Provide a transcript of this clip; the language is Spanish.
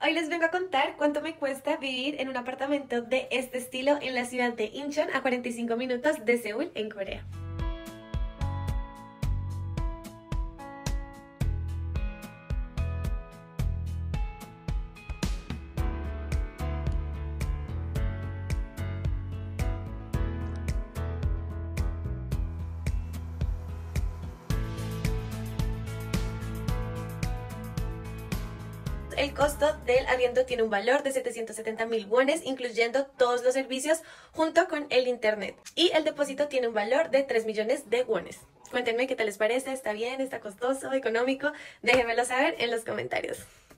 Hoy les vengo a contar cuánto me cuesta vivir en un apartamento de este estilo en la ciudad de Incheon, a 45 minutos de Seúl, en Corea. El costo del arriendo tiene un valor de 770.000 wones, incluyendo todos los servicios junto con el internet. Y el depósito tiene un valor de 3 millones de wones. Cuéntenme qué tal les parece, ¿está bien? ¿Está costoso? ¿Económico? Déjenmelo saber en los comentarios.